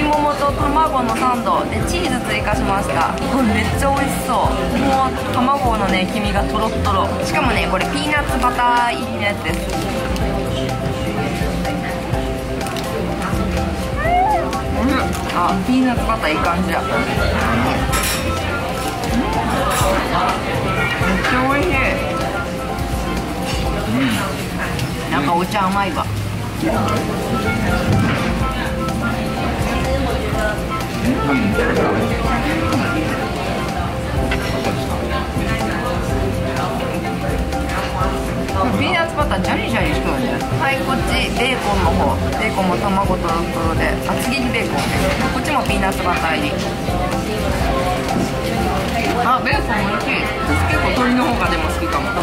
もと卵のサンドでチーズ追加しました。これめっちゃ美味しそう。もう卵のね黄身がトロットロ。しかもねこれピーナッツバター入りのやつです。あ、ピーナッツバターいい感じだ。めっちゃ美味しい。なんかお茶甘いわ。ピーナッツバタージャリジャリしとるね。はい、こっちベーコンの方。ベーコンも卵とろとろで厚切りベーコンね。こっちもピーナッツバター入り。あ、ベーコン美味しい。私結構鶏の方がでも好きかも。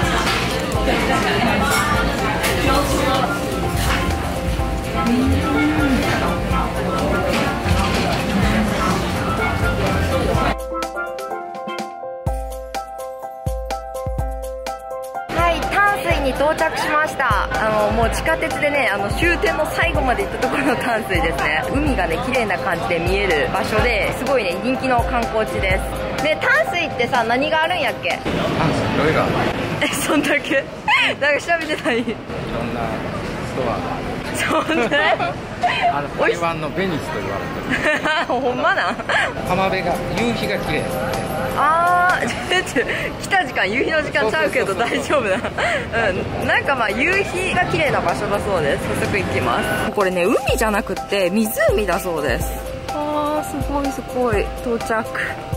に到着しました。もう地下鉄でね終点の最後まで行ったところの淡水ですね。海がね綺麗な感じで見える場所ですごいね人気の観光地です。で淡水ってさ何があるんやっけ？ 淡水いろいろある。 そんだけなんか調べてない？いろんなストアが。 そんな台湾のベニスと言われてる。 ほんまなん？ 浜辺が夕日が綺麗。 あー来た時間夕日の時間ちゃうけど大丈夫だ。なんかまあ夕日が綺麗な場所だそうです。早速行きます。これね海じゃなくって湖だそうです。あーすごいすごい。到着。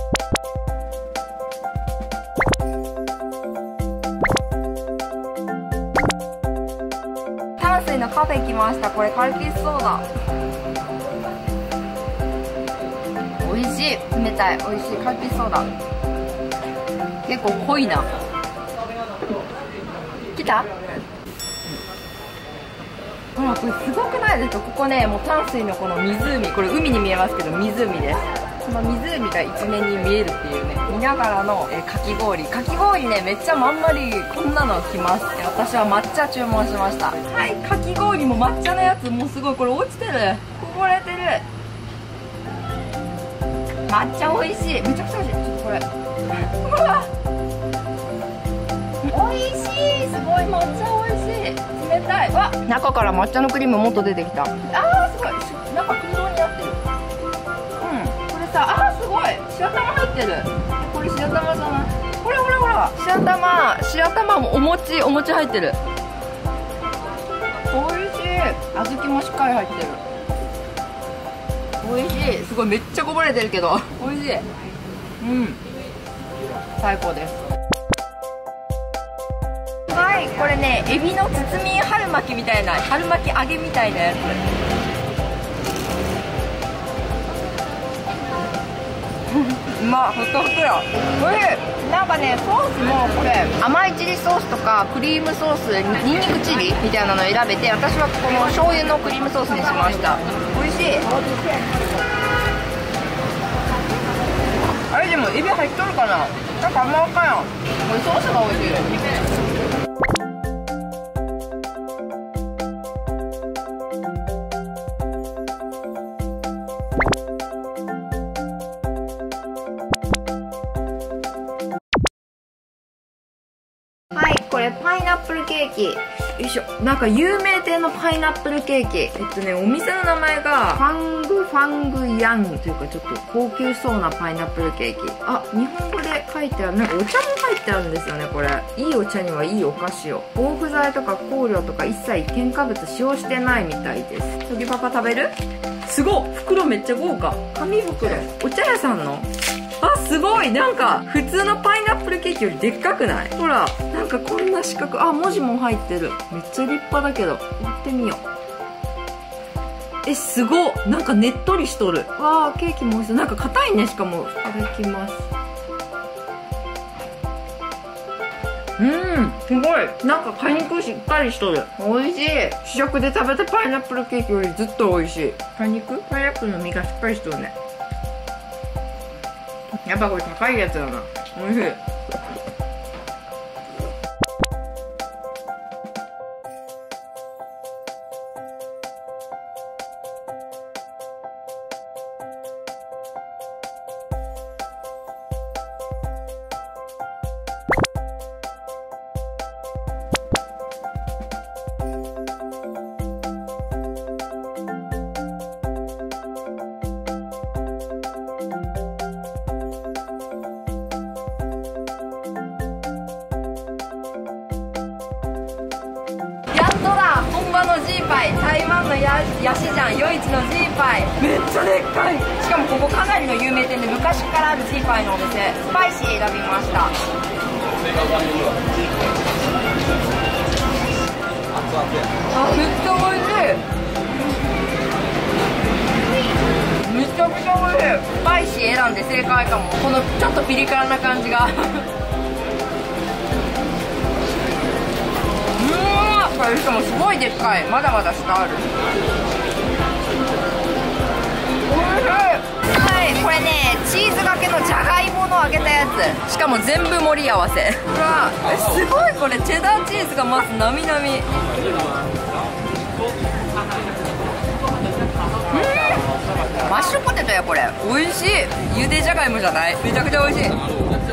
淡水のカフェ来ました。これカルピスソーダ美味しい。冷たい美味しいカルピスソーダ。結構濃いな。来た？ほらこれすごくないですか？ここねもう淡水のこの湖、これ海に見えますけど湖です。この湖が一面に見えるっていうね見ながらのかき氷。かき氷ねめっちゃまんまりこんなの来ます。私は抹茶注文しました。はい、かき氷も抹茶のやつもうすごい。これ落ちてる、こぼれてる。抹茶美味しい。めちゃくちゃ美味しい。ちょっとこれうわ美味しい。すごい抹茶美味しい。冷たい。わ中から抹茶のクリームもっと出てきた。あーすごい。中空洞になってる。これさすごい白玉入ってる。これ白玉じゃない？ほらほらほら白玉もお餅入ってる。美味しい。小豆もしっかり入ってる。美味しい。すごいめっちゃこぼれてるけど美味しい。最高です。はい、これねエビの包み春巻きみたいな、春巻き揚げみたいなやつ。うまっ、ホクホクや。これなんかねソースもこれ甘いチリソースとかクリームソース、ニンニクチリみたいなのを選べて、私はこの醤油のクリームソースにしました。美味しい。あれでもエビ入っとるかな。なんかあんま分からん。これソースが美味しい。はい、これパイナップルケーキ。よいしょ。なんか有名店のパイナップルケーキ。お店の名前がファングヤングというかちょっと高級そうなパイナップルケーキ。あ、日本語で書いてある。なんかお茶も入ってあるんですよね、これ。いいお茶にはいいお菓子を。防腐剤とか香料とか一切添加物使用してないみたいです。トギパパ食べる？すごい！袋めっちゃ豪華。紙袋。お茶屋さんの？あ、すごい。なんか普通のパイナップルケーキよりでっかくない？ほら、なんかこんな四角。あ、文字も入ってる。めっちゃ立派だけどやってみよう。すごっ。なんかねっとりしとる。わー、ケーキも美味しそう。なんか硬いね。しかも。いただきます。すごい。なんか果肉しっかりしとる。美味しい。試食で食べたパイナップルケーキよりずっと美味しい。パイナップルの実がしっかりしとるね。やっぱこれ高いやつだな。美味しい。 場のジーパイ、台湾のヤシジャン、夜市のジーパイ、めっちゃでっかい。しかもここかなりの有名店で昔からあるジーパイのお店。スパイシー選びました。あ、めっちゃ美味しい。めちゃくちゃ美味しい。スパイシー選んで正解かも。このちょっとピリ辛な感じがこれしかもすごいでっかい。まだまだ下ある。はい、これね、チーズがけのじゃがいもの揚げたやつ。しかも全部盛り合わせ。うわ、すごい。これチェダーチーズがまずなみなみ。マッシュポテトやこれ。美味しい。ゆでじゃがいもじゃない。めちゃくちゃ美味しい。めっ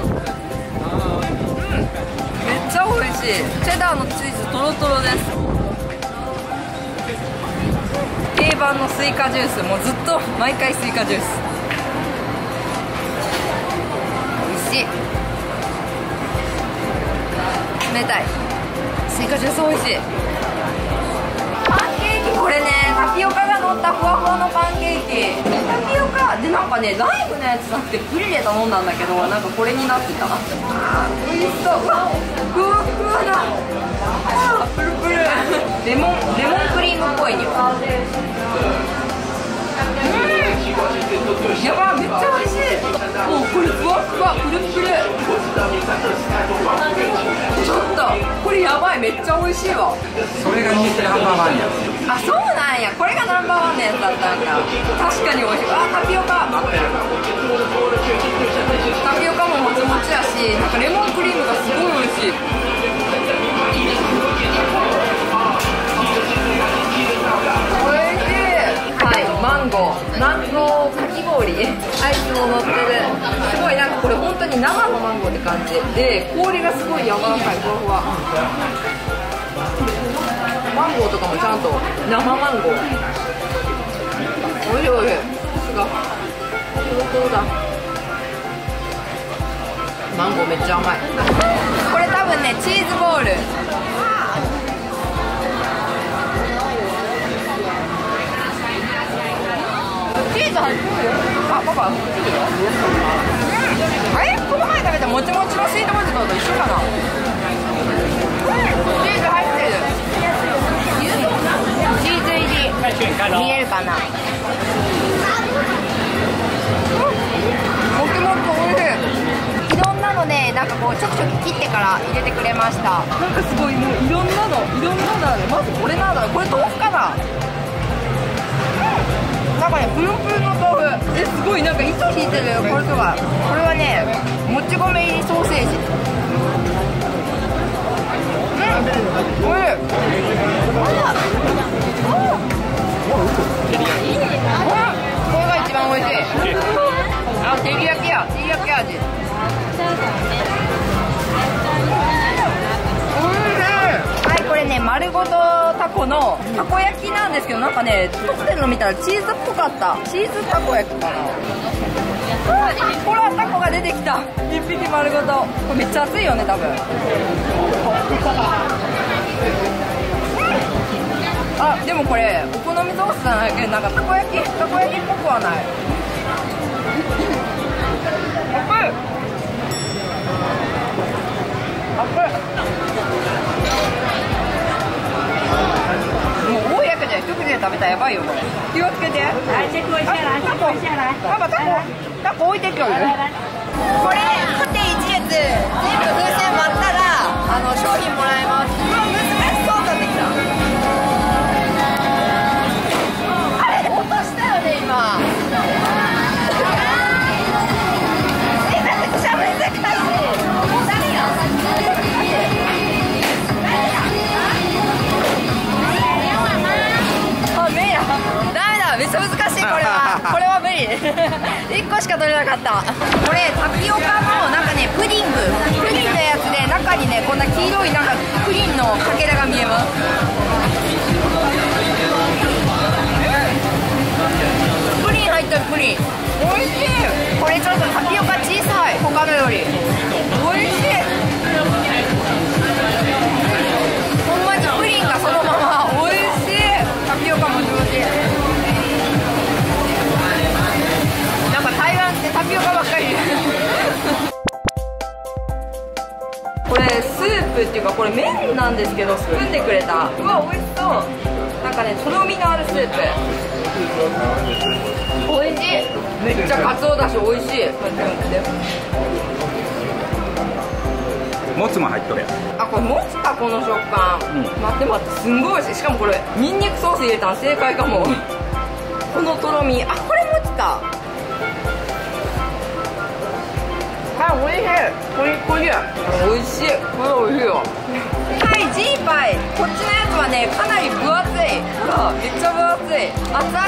ちゃ美味しい。チェダーのチーズトロトロです。定番のスイカジュース、もうずっと毎回スイカジュース。美味しい。冷たいスイカジュース美味しい。パンケーキ、これね、タピオカが乗ったふわふわのパンケーキ。タピオカでなんかね、ライムのやつじゃなくてプリレ頼んだんだけど、なんかこれになってた。美味しそう。うわ、ふわふわだ。プルプル。レモンクリームっぽい匂い。やばい、めっちゃ美味しい。もうこれふわふわ、プルプル。ちょっとこれやばい、めっちゃ美味しいわ。 それが人気ナンバーワンや。 あ、そうなんや。これがナンバーワンのやつだったんだ。確かに美味しい。あ、タピオカ合ってる。タピオカももちもちやし、なんかレモンクリームがすごい美味しい。美味しい。はい、マンゴーかき氷、アイスも乗ってる。すごい、なんかこれ本当に生のマンゴーって感じで、氷がすごい柔らかい、ふわふわ。マンゴーとかもちゃんと生マンゴー。おいしいおいしい。さすがトロトロだ。マンゴーめっちゃ甘い。これ多分ね、チーズボール。チーズ入ってるよ。あ、パパ。あれ、この前食べたもちもちのスイートポテトと一緒かな。チーズ入ってる。チーズ入り見えるかな。もちもちおいしい。いろんなのね、なんかこうちょきちょき切ってから入れてくれました。なんかすごい、もういろんなのだね。まずこれなんだろう。これ豆腐かな。なんかね、プルンプルンの豆腐。すごい、なんか糸引いてるよ、これとか。これはね、もち米入りソーセージ。おいしい。これが一番おいしい。あ、照り焼きや、照り焼き味。はい、これね、丸ごとタコのたこ焼きなんですけど、なんかね、撮ってるの見たらチーズっぽかった。チーズたこ焼きかな。ほら、タコが出てきた。一匹丸ごと。これめっちゃ熱いよね、多分。あ、でもこれお好みソースじゃないけど、なんかたこ焼きっぽくはない。熱い。もう多いやけで一口で食べたらやばいよこれ。気をつけて。パパ、タコ置いてくる。これ縦一列全部風船割ったら商品もらえます。うわ、難しそうになってきた。あれ、落としたよね今。めちゃ難しい。めっちゃ難しい。これは無理。1個しか取れなかった。これタピオカのなんかね、プディンのやつで、中にねこんな黄色いなんかプリンのかけらが見えます。プリン入ってる。プリンおいしい。これちょっとタピオカ小さい、他のより。おいしい。ほんまにプリンがそのままおいしい。 プっていうかこれ麺なんですけどスプーンでくれた。うわ美味しそう。なんかねとろみのあるスープ。美味しい。めっちゃカツオだし美味しい。 もつも入っとるやん。 あ、これもつかこの食感、待って待って、すんごい美味しい。しかもこれニンニクソース入れたの正解かも。このとろみ、あ、これもつか。あ、美味しい。これこれ美味しい。これ美味しいよ。はい、ジーパイ。こっちのやつはねかなり分厚い。ほらめっちゃ分厚い。熱々。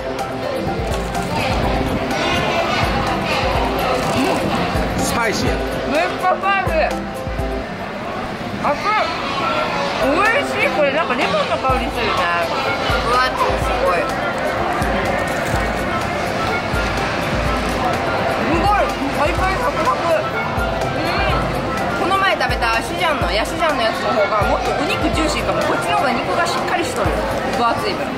スパイシーや。 めっちゃスパイシー。熱い。美味しい。これなんかレモンの香りするね。分厚い。すごい。パリパリサクサク。この前食べたヤシジャンのやつの方がもっとお肉ジューシーかも。こっちの方が肉がしっかりしとる。分厚い分。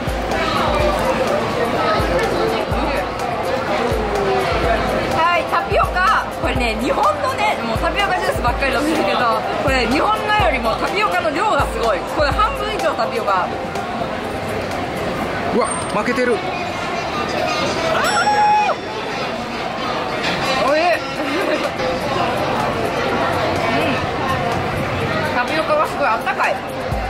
はい、タピオカ。これね日本のねもうタピオカジュースばっかり飲んでるけど、これ日本のよりもタピオカの量がすごい。これ半分以上タピオカ。 うわ負けてる。タピオカがすごいあったかい。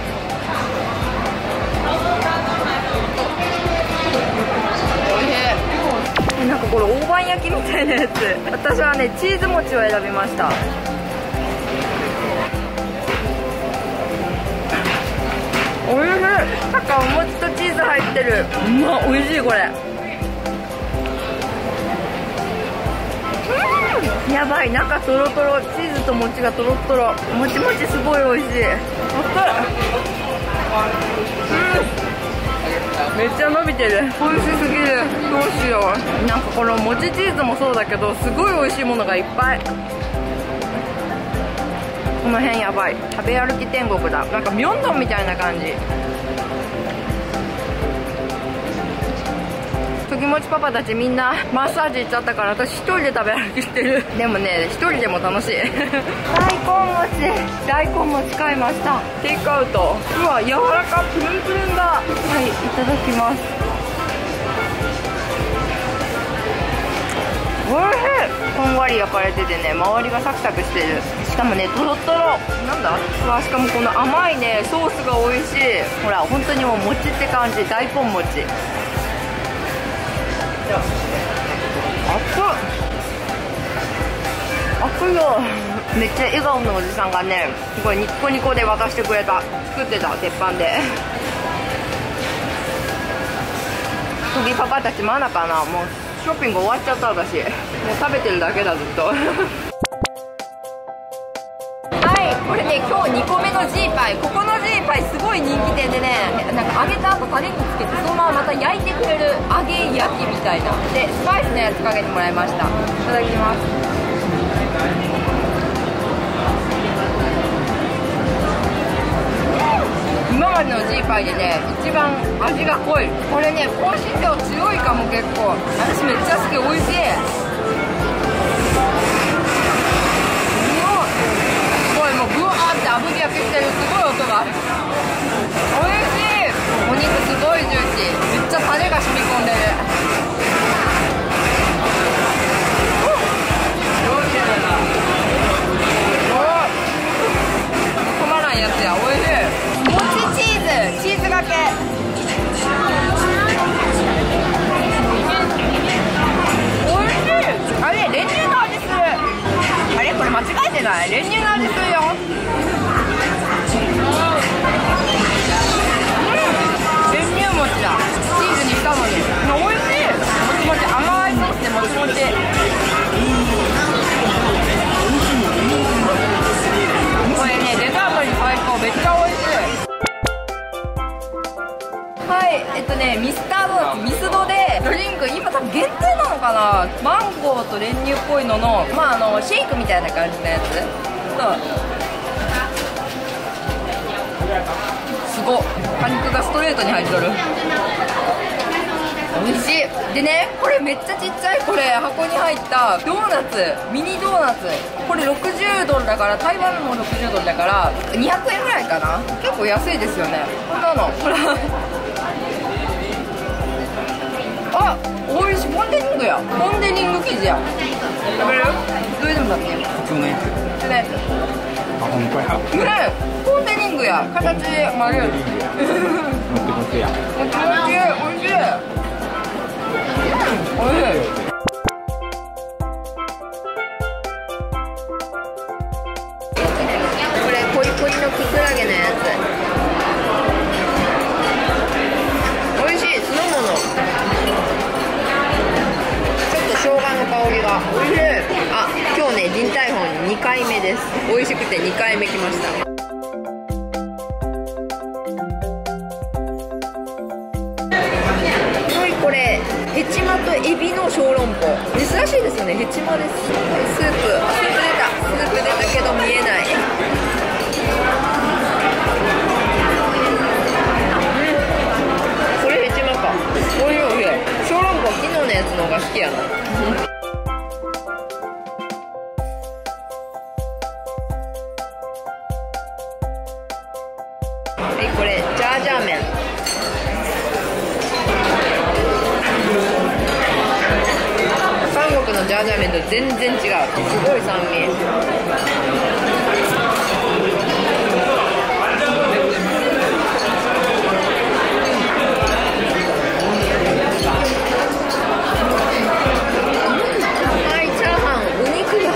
おいしい。なんかこれ大判焼きみたいなやつ。私はねチーズ餅を選びました。おいしい。なんかお餅とチーズ入ってる。うまっ、おいしいこれ。やばい、中トロトロ、チーズと餅がトロトロ、もちもちすごい美味しい。めっちゃ伸びてる。美味しすぎる。どうしよう。なんかこの餅チーズもそうだけどすごい美味しいものがいっぱい。この辺やばい。食べ歩き天国だ。なんかミョンドンみたいな感じ。ときもちパパたちみんなマッサージ行っちゃったから私一人で食べ歩きしてる。でもね一人でも楽しい。大根餅買いました。テイクアウト。うわ柔らかプルンプルンだ。はい、いただきます。おいしい。こんがり焼かれててね周りがサクサクしてる。しかもねトロトロなんだ。うわしかもこの甘いねソースが美味しい。ほら本当にもう餅って感じ。大根餅。熱いよ。めっちゃ笑顔のおじさんがねすごいニッコニコで渡してくれた。作ってた鉄板で。とぎパパたちまだかな。もうショッピング終わっちゃった。私もう食べてるだけだずっと。これね今日2個目のジーパイ。ここのジーパイすごい人気店でね、なんか揚げた後タレにつけてそのまままた焼いてくれる揚げ焼きみたいなでスパイスのやつかけてもらいました。いただきます。今までのジーパイでね一番味が濃い。これね香辛料強いかも。結構私めっちゃ好き。美味しい。もうブワーって炙り焼きしてる。すごい音が。おいしい。お肉すごいジューシー。めっちゃタレが染み込んでる。止まらんやつや。おいしい。もちチーズがけ。おいしい。あれ練乳の味する。あれこれ間違えてない？練乳の味するよ。練乳餅だ。チーズにしたのに。おいしい。もちもち。甘いソースでもちもち。これねデザートに最高。めっちゃおいしい。はい、ミスタードーツミスドでドリンク今多分限定なのかな。マンゴーと練乳っぽいののシェイクみたいな感じのやつ。すごっ。果肉がストレートに入っとる。 美味しい。でね、これめっちゃちっちゃい、これ箱に入ったドーナツ、ミニドーナツ、これ60ドルだから、台湾も60ドルだから200円ぐらいかな。結構安いですよね。こんなのほらあ、おいしい。ポン・デ・リングや。ポン・デ・リング生地や。食べれる？どれでもだって。 普通のやつ。 普通のやつ。 あ、ほんまや。 ねえ、ポン・デ・リングや。形丸い。 持ってこってや。 おいしい。おいしい。おいしい。これコリコリのキクラゲのやつ。おいしい。酢の物。ちょっと生姜の香りがおいしい。あ、今日ね、ディンタイフォン2回目です。おいしくて2回目来ました。これヘチマとエビの小籠包、珍しいですよね。ヘチマです。スープ出たけど見えない。これヘチマか。おいしいおいしい。小籠包昨日のやつの方が好きやな。はい、これジャージャー麺。韓国のジャージャー麺と全然違う。すごい酸味。はい、チャーハン、お肉が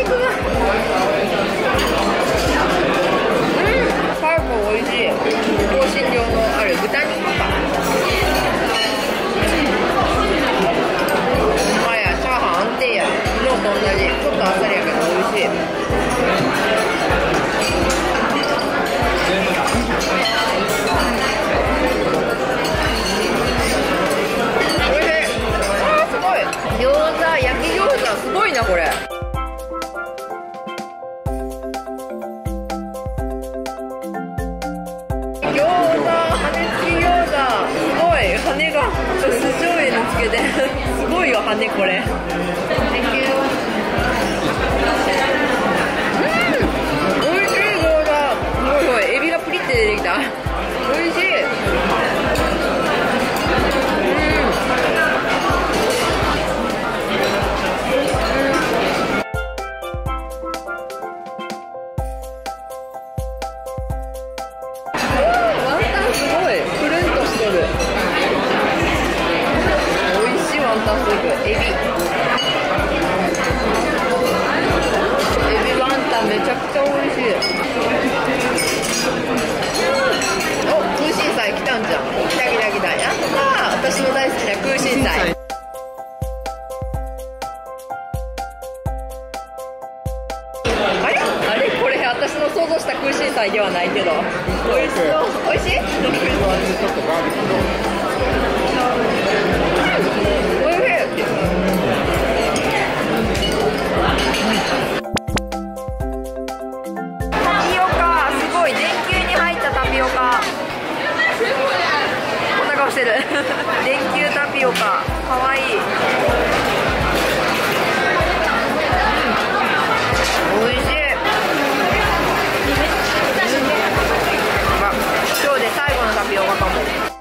パルコ美味しい。香辛料のある豚肉か。昨日と同じ、ちょっとあっさりやけど美味しい。おいしい。あー、すごい。餃子、焼き餃子、すごいなこれ。餃子、羽根付き餃子、すごい。羽が酢醤油につけてすごいよ羽これ。出てきた。おいしい。ワンタンすごいプルンとしとる。おいしい。ワンタンスープ、エビワンタンめちゃくちゃおいしい。空心菜来たんじゃん。来た。やったー。私の大好きな空心菜。あれこれ私の想像した空心菜ではないけどおいしそう。おいしい。おいしい。タピオカ、すごい。電球に入ったタピオカ。こんな顔してる電球タピオカ、かわいい。おいしい。今日で最後のタピオカかも。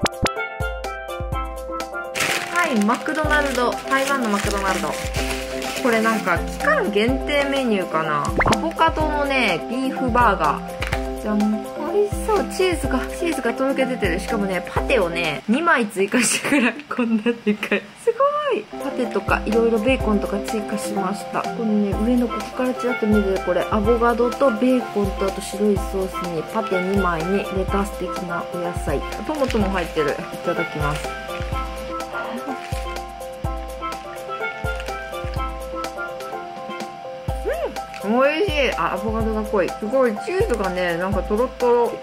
はい、マクドナルド、台湾のマクドナルド。これなんか期間限定メニューかな。アボカドのねビーフバーガー。じゃん、美味しそう。チーズがとろけ出てる。しかもねパテをね2枚追加してくらい、こんなでかい。すごい。パテとかいろいろベーコンとか追加しました。このね上のここからちらっと見る、これアボカドとベーコンとあと白いソースにパテ2枚にレタス的なお野菜、トマトも入ってる。いただきます。おいしい。アボカドが濃い。すごい。チーズがねなんかとろとろ。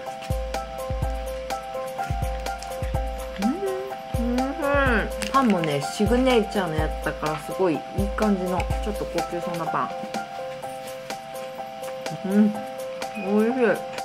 パンもねシグネチャーのやつだからすごいいい感じのちょっと高級そうなパン。おいしい。